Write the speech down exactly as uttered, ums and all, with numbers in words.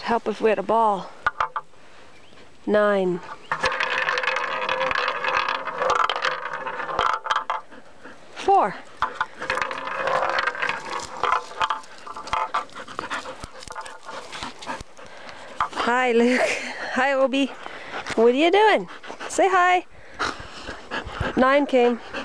help if we had a ball. Nine. Four. Hi, Luke. Hi, Obi. What are you doing? Say hi. Nine came.